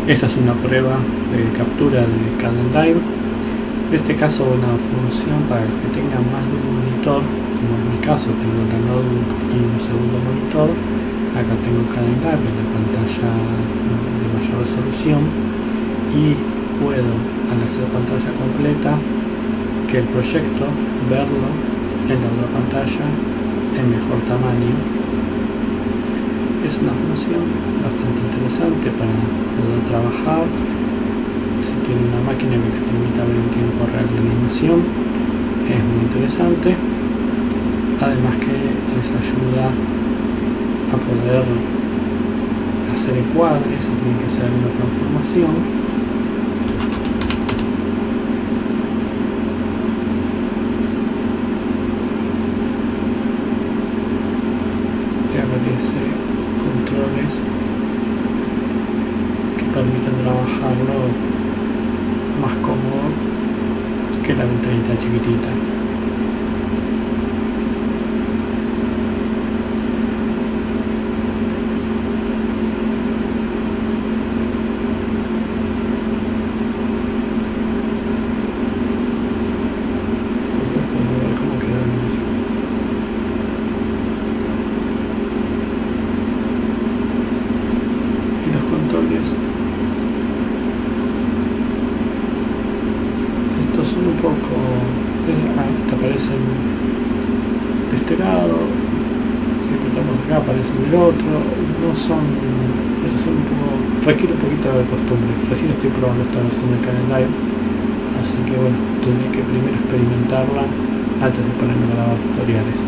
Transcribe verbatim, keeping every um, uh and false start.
Esta es una prueba de captura de CalenDrive. En este caso una función para los que tengan más de un monitor, como en mi caso tengo la notebook y un segundo monitor. Acá tengo CalenDrive en la pantalla de mayor resolución y puedo, al hacer pantalla completa, que el proyecto verlo en la otra pantalla en mejor tamaño. Es una función bastante interesante para poder trabajar. Si tiene una máquina que te permita ver en tiempo real la animación, es muy interesante. Además que les ayuda a poder hacer encuadres si tienen que hacer alguna transformación. Aparece controles que permiten trabajarlo más cómodo que la ventanita chiquitita. Estos son un poco, te aparecen de este lado, si apretamos acá aparecen del otro, no son, pero son un poco, requiere un poquito de costumbre. Recién estoy probando esta versión de CalenDrive, así que bueno, tendré que primero experimentarla antes de ponerme a grabar tutoriales.